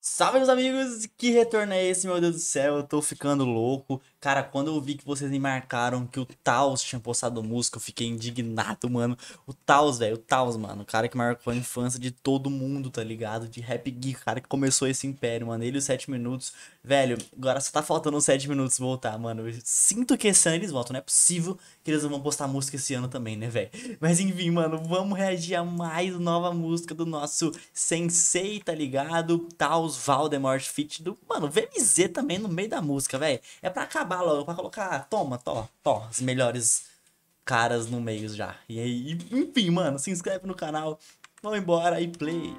Salve, meus amigos! Que retorno é esse, meu Deus do céu? Eu tô ficando louco. Cara, quando eu vi que vocês me marcaram que o Taos tinha postado música, eu fiquei indignado, mano. O Taos, velho, o Taos, mano. O cara que marcou a infância de todo mundo, tá ligado? De Rap Geek, o cara que começou esse império, mano. Ele e os 7 minutos. Velho, agora só tá faltando os 7 minutos voltar, mano. Eu sinto que esse ano eles voltam. Não é possível que eles não vão postar música esse ano também, né, velho? Mas enfim, mano, vamos reagir a mais nova música do nosso Sensei, tá ligado? Taos Valdemort feat do, mano, VMZ também no meio da música, velho. É pra acabar logo, pra colocar, toma, as melhores caras no meio já. E aí, enfim, mano, se inscreve no canal, vamos embora e play.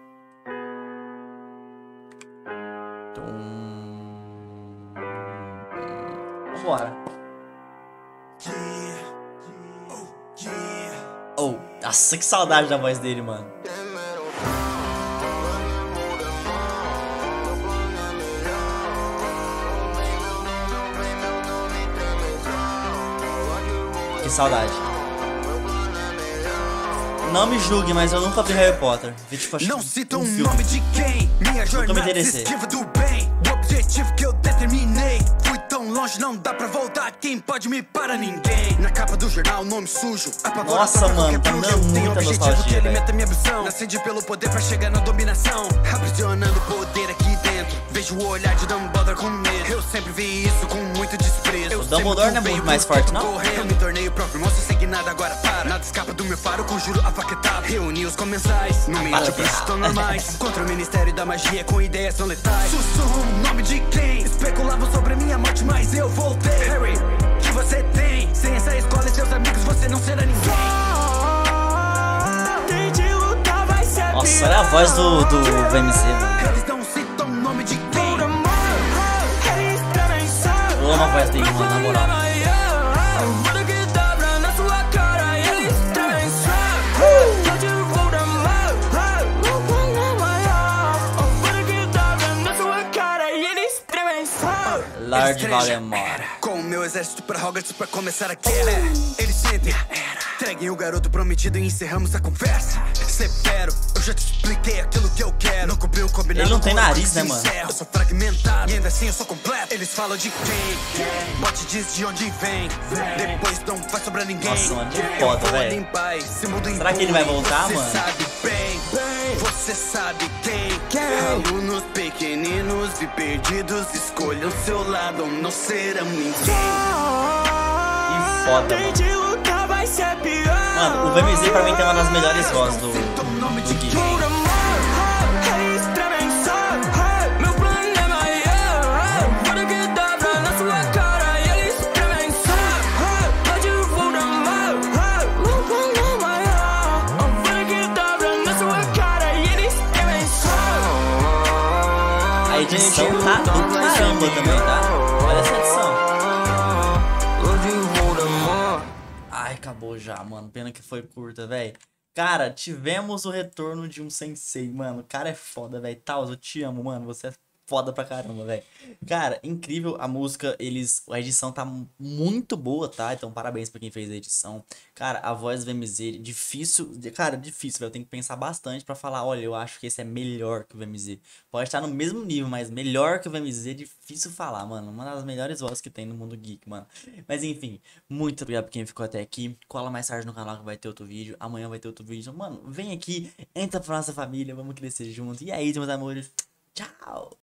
Vambora. Oh, nossa, que saudade da voz dele, mano. Que saudade. Não me julgue, mas eu nunca vi Harry Potter. Vi tipo acho não cita um o filme. nome de quem. Minha jornada me se esquiva do bem. O objetivo que eu determinei. Fui tão longe, não dá pra voltar. Quem pode me parar? Ninguém. Na capa do jornal, nome sujo. Nossa, mano, tá dando muita nostalgia, velho. Minha ambição. Nasci pelo poder pra chegar na dominação. Aprisionando o poder aqui dentro. Vejo o olhar de Dumbledore com medo. Eu sempre vi isso com muito desprezo. O Dumbledore não é muito mais forte, não? Eu me tornei o próprio monstro sem que nada agora para. Nada escapa do meu faro, conjuro a faquetada. Reuni os comensais, no meio de preços tão normais. Contra o Ministério da Magia com ideias tão letais. Sussurro o nome de quem? Especulavam sobre minha morte, mas eu voltei. Harry, que você tem? Sem essa escola e seus amigos você não será ninguém. Nossa, olha a voz do VMZ, mano. Eles não citam o nome de quem? Eu amo a voz dele, mano, na moral. Lord Voldemort. Com o meu exército pra Hogwarts pra começar a guerra. Eles sentem, entreguem o garoto prometido e encerramos a conversa. Severo, eu já te expliquei aquilo que eu quero. Não cumpriu o combinado. Ele não tem nariz, né, mano? Eu sou fragmentado e ainda assim eu sou completo. Eles falam de quem? Bote diz de onde vem. Depois não vai sobrar ninguém. Nossa, mano, que foda, velho. Será que ele vai voltar, mano? Você sabe bem, você sabe quem? Alunos pequeninos e perdidos escolham seu lado ou não serão ninguém. Que foda, mano. Mano, o VMZ pra mim tem uma das melhores vozes do Geek. A edição tá do caramba também, tá? Olha essa edição. Ai, acabou já, mano. Pena que foi curta, velho. Cara, tivemos o retorno de um sensei, mano. O cara é foda, velho. Taos, eu te amo, mano. Você é foda pra caramba, velho. Cara, incrível a música. A edição tá muito boa, tá? Então, parabéns pra quem fez a edição. Cara, a voz do VMZ, difícil. Cara, difícil, velho. Eu tenho que pensar bastante pra falar, olha, eu acho que esse é melhor que o VMZ. Pode estar no mesmo nível, mas melhor que o VMZ é difícil falar, mano. Uma das melhores vozes que tem no mundo geek, mano. Mas enfim, muito obrigado por quem ficou até aqui. Cola mais tarde no canal que vai ter outro vídeo. Amanhã vai ter outro vídeo. Então, mano, vem aqui, entra pra nossa família, vamos crescer junto. E aí, meus amores, tchau!